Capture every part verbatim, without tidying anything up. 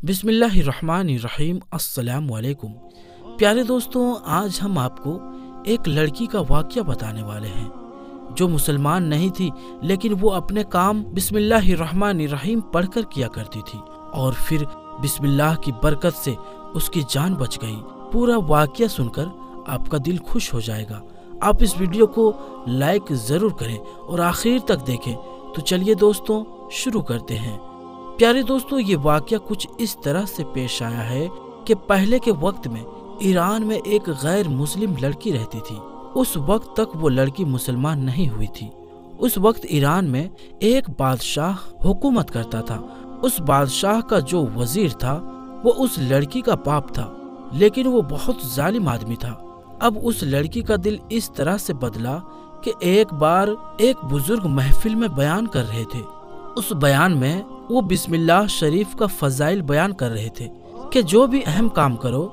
बिस्मिल्लाहिर्रहमानिर्रहीम। अस्सलाम वालेकुम। प्यारे दोस्तों, आज हम आपको एक लड़की का वाक़या बताने वाले हैं जो मुसलमान नहीं थी, लेकिन वो अपने काम बिस्मिल्लाहिर्रहमानिर्रहीम पढ़कर किया करती थी और फिर बिस्मिल्लाह की बरकत से उसकी जान बच गई। पूरा वाक़या सुनकर आपका दिल खुश हो जाएगा। आप इस वीडियो को लाइक ज़रूर करें और आखिर तक देखें। तो चलिए दोस्तों, शुरू करते हैं। प्यारे दोस्तों, ये वाक़या कुछ इस तरह से पेश आया है कि पहले के वक्त में ईरान में एक गैर मुस्लिम लड़की रहती थी। उस वक्त तक वो लड़की मुसलमान नहीं हुई थी। उस वक्त ईरान में एक बादशाह हुकूमत करता था। उस बादशाह का जो वजीर था वो उस लड़की का बाप था, लेकिन वो बहुत जालिम आदमी था। अब उस लड़की का दिल इस तरह से बदला कि एक बार एक बुजुर्ग महफिल में बयान कर रहे थे। उस बयान में वो बिस्मिल्लाह शरीफ का फजाइल बयान कर रहे थे कि जो भी अहम काम करो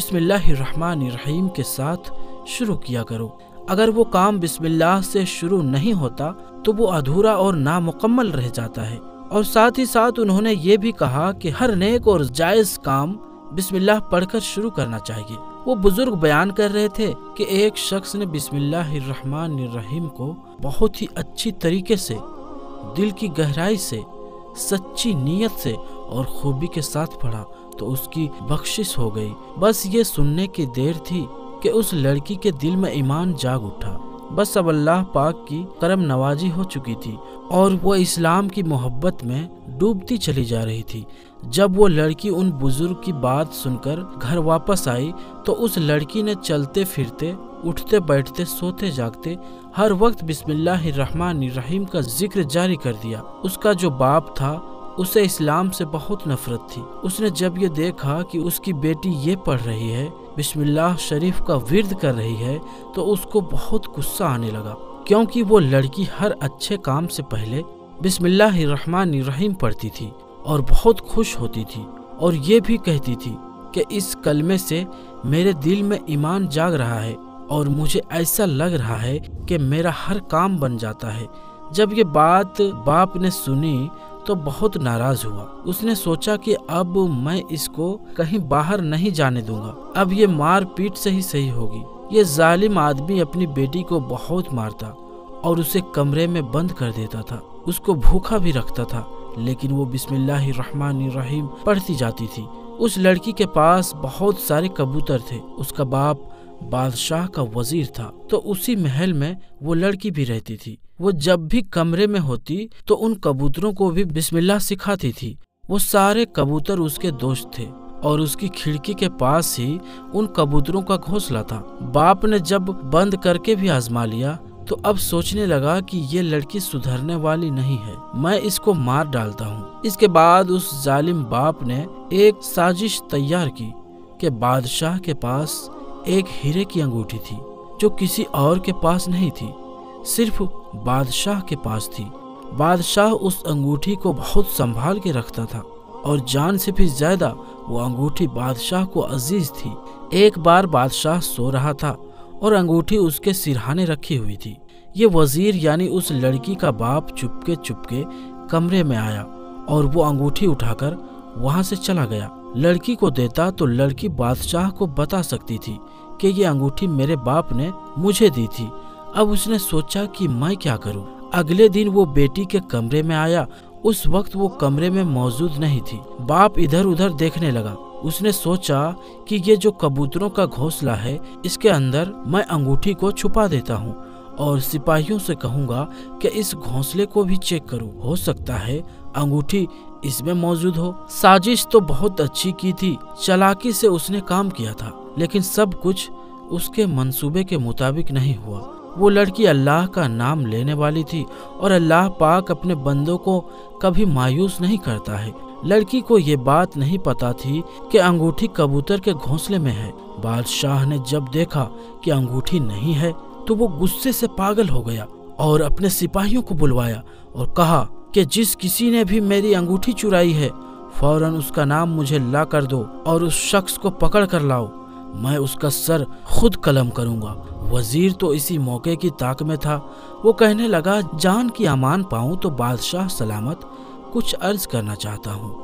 बिस्मिल्लाहिर्रहमानिर्रहीम के साथ शुरू किया करो। अगर वो काम बिस्मिल्लाह से शुरू नहीं होता तो वो अधूरा और नामुकम्मल रह जाता है। और साथ ही साथ उन्होंने ये भी कहा कि हर नेक और जायज काम बिस्मिल्लाह पढ़कर शुरू करना चाहिए। वो बुजुर्ग बयान कर रहे थे कि एक शख्स ने बिस्मिल्लाहिर्रहमानिर्रहीम को बहुत ही अच्छी तरीके से, दिल की गहराई से, सच्ची नीयत से और खूबी के साथ पढ़ा तो उसकी बख्शिश हो गई। बस ये सुनने की देर थी कि उस लड़की के दिल में ईमान जाग उठा। बस अब अल्लाह पाक की करम नवाजी हो चुकी थी और वो इस्लाम की मोहब्बत में डूबती चली जा रही थी। जब वो लड़की उन बुजुर्ग की बात सुनकर घर वापस आई तो उस लड़की ने चलते फिरते, उठते बैठते, सोते जागते हर वक्त बिस्मिल्लाहिर्रहमानिर्रहीम का जिक्र जारी कर दिया। उसका जो बाप था उसे इस्लाम से बहुत नफरत थी। उसने जब ये देखा कि उसकी बेटी ये पढ़ रही है, बिस्मिल्लाह शरीफ का विर्द कर रही है, तो उसको बहुत गुस्सा आने लगा, क्योंकि वो लड़की हर अच्छे काम से पहले बिस्मिल्लाहिर्रहमानिर्रहीम पढ़ती थी और बहुत खुश होती थी और ये भी कहती थी कि इस कलमे से मेरे दिल में ईमान जाग रहा है और मुझे ऐसा लग रहा है कि मेरा हर काम बन जाता है। जब ये बात बाप ने सुनी तो बहुत नाराज हुआ। उसने सोचा कि अब मैं इसको कहीं बाहर नहीं जाने दूंगा, अब ये मार पीट से ही सही होगी। ये जालिम आदमी अपनी बेटी को बहुत मारता और उसे कमरे में बंद कर देता था, उसको भूखा भी रखता था, लेकिन वो बिस्मिल्लाहिर्रहमानिर्रहीम पढ़ती जाती थी। उस लड़की के पास बहुत सारे कबूतर थे। उसका बाप बादशाह का वजीर था, तो उसी महल में वो लड़की भी रहती थी। वो जब भी कमरे में होती तो उन कबूतरों को भी बिस्मिल्लाह सिखाती थी। वो सारे कबूतर उसके दोस्त थे और उसकी खिड़की के पास ही उन कबूतरों का घोंसला था। बाप ने जब बंद करके भी आजमा लिया तो अब सोचने लगा कि ये लड़की सुधरने वाली नहीं है, मैं इसको मार डालता हूँ। इसके बाद उस जालिम बाप ने एक साजिश तैयार की कि बादशाह के पास एक हीरे की अंगूठी थी जो किसी और के पास नहीं थी, सिर्फ बादशाह के पास थी। बादशाह उस अंगूठी को बहुत संभाल के रखता था और जान से भी ज्यादा वो अंगूठी बादशाह को अजीज थी। एक बार बादशाह सो रहा था और अंगूठी उसके सिरहाने रखी हुई थी। ये वजीर यानी उस लड़की का बाप चुपके चुपके कमरे में आया और वो अंगूठी उठाकर वहां से चला गया। लड़की को देता तो लड़की बादशाह को बता सकती थी कि ये अंगूठी मेरे बाप ने मुझे दी थी। अब उसने सोचा कि मैं क्या करूं। अगले दिन वो बेटी के कमरे में आया। उस वक्त वो कमरे में मौजूद नहीं थी। बाप इधर उधर देखने लगा। उसने सोचा कि ये जो कबूतरों का घोंसला है, इसके अंदर मैं अंगूठी को छुपा देता हूँ और सिपाहियों से कहूँगा कि इस घोंसले को भी चेक करो, हो सकता है अंगूठी इसमें मौजूद हो। साजिश तो बहुत अच्छी की थी, चालाकी से उसने काम किया था, लेकिन सब कुछ उसके मंसूबे के मुताबिक नहीं हुआ। वो लड़की अल्लाह का नाम लेने वाली थी और अल्लाह पाक अपने बंदों को कभी मायूस नहीं करता है। लड़की को ये बात नहीं पता थी कि अंगूठी कबूतर के घोंसले में है। बादशाह ने जब देखा कि अंगूठी नहीं है तो वो गुस्से से पागल हो गया और अपने सिपाहियों को बुलवाया और कहा कि जिस किसी ने भी मेरी अंगूठी चुराई है, फौरन उसका नाम मुझे ला कर दो और उस शख्स को पकड़ कर लाओ, मैं उसका सर खुद कलम करूंगा। वजीर तो इसी मौके की ताक में था। वो कहने लगा, जान की अमान पाऊं तो बादशाह सलामत कुछ अर्ज करना चाहता हूँ।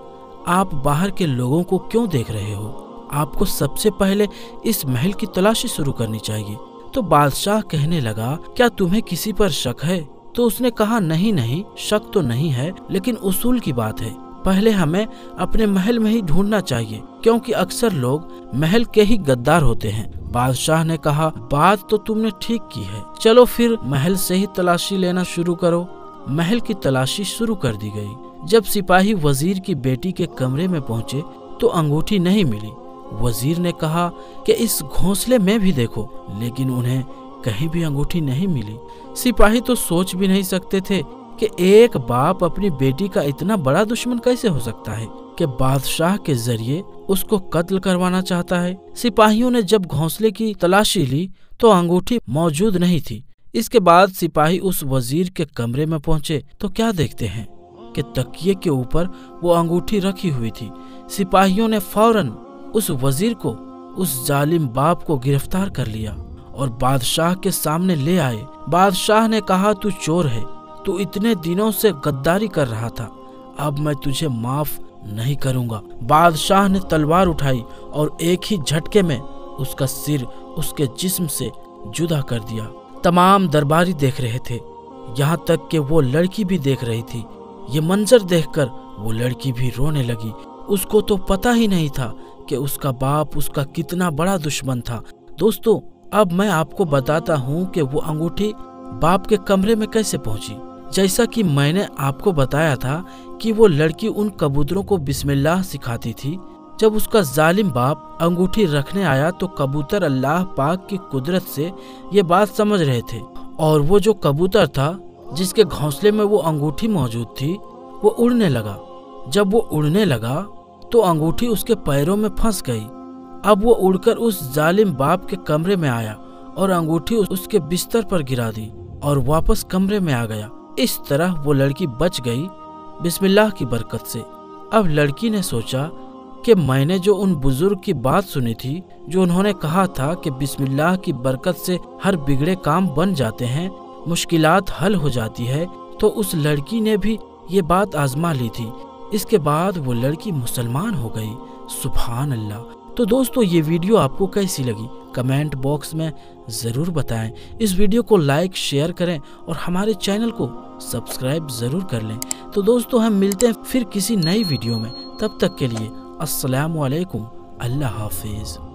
आप बाहर के लोगों को क्यों देख रहे हो? आपको सबसे पहले इस महल की तलाशी शुरू करनी चाहिए। तो बादशाह कहने लगा, क्या तुम्हें किसी पर शक है? तो उसने कहा, नहीं नहीं, शक तो नहीं है, लेकिन उसूल की बात है। पहले हमें अपने महल में ही ढूंढना चाहिए, क्योंकि अक्सर लोग महल के ही गद्दार होते हैं। बादशाह ने कहा, बात तो तुमने ठीक की है, चलो फिर महल से ही तलाशी लेना शुरू करो। महल की तलाशी शुरू कर दी गई। जब सिपाही वजीर की बेटी के कमरे में पहुंचे तो अंगूठी नहीं मिली। वजीर ने कहा कि इस घोंसले में भी देखो, लेकिन उन्हें कहीं भी अंगूठी नहीं मिली। सिपाही तो सोच भी नहीं सकते थे कि एक बाप अपनी बेटी का इतना बड़ा दुश्मन कैसे हो सकता है कि बादशाह के जरिए उसको कत्ल करवाना चाहता है। सिपाहियों ने जब घोंसले की तलाशी ली तो अंगूठी मौजूद नहीं थी। इसके बाद सिपाही उस वजीर के कमरे में पहुंचे तो क्या देखते हैं कि तकिए के ऊपर वो अंगूठी रखी हुई थी। सिपाहियों ने फौरन उस वजीर को, उस जालिम बाप को गिरफ्तार कर लिया और बादशाह के सामने ले आए। बादशाह ने कहा, तू चोर है, तू इतने दिनों से गद्दारी कर रहा था, अब मैं तुझे माफ नहीं करूंगा। बादशाह ने तलवार उठाई और एक ही झटके में उसका सिर उसके जिस्म से जुदा कर दिया। तमाम दरबारी देख रहे थे, यहाँ तक कि वो लड़की भी देख रही थी। ये मंजर देखकर वो लड़की भी रोने लगी। उसको तो पता ही नहीं था कि उसका बाप उसका कितना बड़ा दुश्मन था। दोस्तों, अब मैं आपको बताता हूँ कि वो अंगूठी बाप के कमरे में कैसे पहुंची। जैसा कि मैंने आपको बताया था कि वो लड़की उन कबूतरों को बिस्मिल्लाह सिखाती थी। जब उसका जालिम बाप अंगूठी रखने आया तो कबूतर अल्लाह पाक की कुदरत से ये बात समझ रहे थे, और वो जो कबूतर था जिसके घोंसले में वो अंगूठी मौजूद थी वो उड़ने लगा। जब वो उड़ने लगा तो अंगूठी उसके पैरों में फंस गई। अब वो उड़कर उस जालिम बाप के कमरे में आया और अंगूठी उसके बिस्तर पर गिरा दी और वापस कमरे में आ गया। इस तरह वो लड़की बच गई बिस्मिल्लाह की बरकत से। अब लड़की ने सोचा कि मैंने जो उन बुजुर्ग की बात सुनी थी, जो उन्होंने कहा था कि बिस्मिल्लाह की बरकत से हर बिगड़े काम बन जाते हैं, मुश्किलात हल हो जाती है, तो उस लड़की ने भी ये बात आजमा ली थी। इसके बाद वो लड़की मुसलमान हो गई। सुभान अल्लाह। तो दोस्तों, ये वीडियो आपको कैसी लगी कमेंट बॉक्स में ज़रूर बताएं। इस वीडियो को लाइक शेयर करें और हमारे चैनल को सब्सक्राइब ज़रूर कर लें। तो दोस्तों, हम मिलते हैं फिर किसी नई वीडियो में। तब तक के लिए अस्सलामु अलैकुम, अल्लाह हाफिज़।